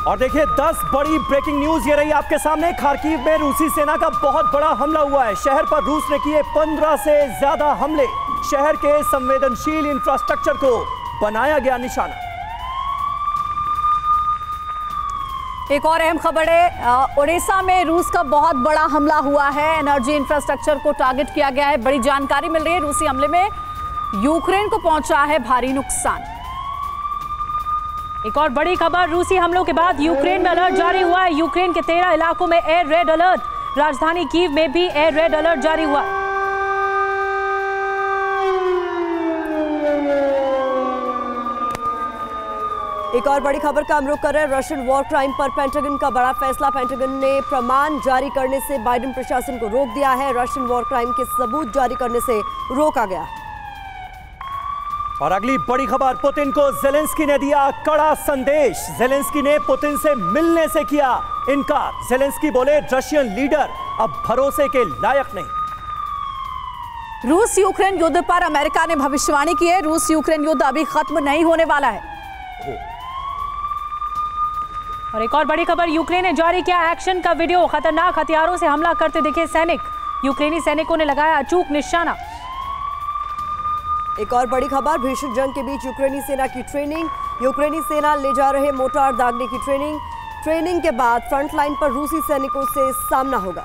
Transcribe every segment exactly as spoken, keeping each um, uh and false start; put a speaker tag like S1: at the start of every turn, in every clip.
S1: और देखिए दस बड़ी ब्रेकिंग न्यूज ये रही आपके सामने। खार्किव में रूसी सेना का बहुत बड़ा हमला हुआ है। शहर पर रूस ने किए पंद्रह से ज्यादा हमले। शहर के संवेदनशील इंफ्रास्ट्रक्चर को बनाया गया निशाना।
S2: एक और अहम खबर है, ओडिशा में रूस का बहुत बड़ा हमला हुआ है। एनर्जी इंफ्रास्ट्रक्चर को टारगेट किया गया है। बड़ी जानकारी मिल रही है, रूसी हमले में यूक्रेन को पहुंचा है भारी नुकसान।
S3: एक और बड़ी खबर, रूसी हमलों के बाद यूक्रेन में अलर्ट जारी हुआ है। यूक्रेन के तेरह इलाकों में एयर रेड अलर्ट। राजधानी कीव में भी एयर रेड अलर्ट जारी हुआ।
S4: एक और बड़ी खबर का हम रुख कर रहे हैं। रशियन वॉर क्राइम पर पेंटागन का बड़ा फैसला। पेंटागन ने प्रमाण जारी करने से बाइडेन प्रशासन को रोक दिया है। रशियन वॉर क्राइम के सबूत जारी करने से रोका गया।
S1: और अगली बड़ी खबर, पुतिन को जेलेंस्की ने दिया कड़ा संदेश। जेलेंस्की ने पुतिन से मिलने से किया इनकार। जेलेंस्की बोले रशियन लीडर अब भरोसे के लायक नहीं।
S2: रूस यूक्रेन युद्ध पर अमेरिका ने भविष्यवाणी की है। रूस यूक्रेन युद्ध अभी खत्म नहीं होने वाला है।
S3: और एक और बड़ी खबर, यूक्रेन ने जारी किया एक्शन का वीडियो। खतरनाक हथियारों से हमला करते दिखे सैनिक। यूक्रेनी सैनिकों ने लगाया अचूक निशाना।
S4: एक और बड़ी खबर, भीषण जंग के बीच यूक्रेनी सेना की ट्रेनिंग। यूक्रेनी सेना ले जा रहे मोर्टार दागने की ट्रेनिंग। ट्रेनिंग के बाद फ्रंटलाइन पर रूसी सैनिकों से सामना होगा।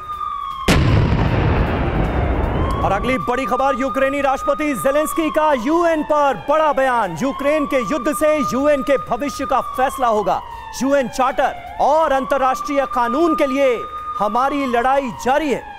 S1: और अगली बड़ी खबर, यूक्रेनी राष्ट्रपति जेलेंस्की का यूएन पर बड़ा बयान। यूक्रेन के युद्ध से यूएन के भविष्य का फैसला होगा। यूएन चार्टर और अंतर्राष्ट्रीय कानून के लिए हमारी लड़ाई जारी है।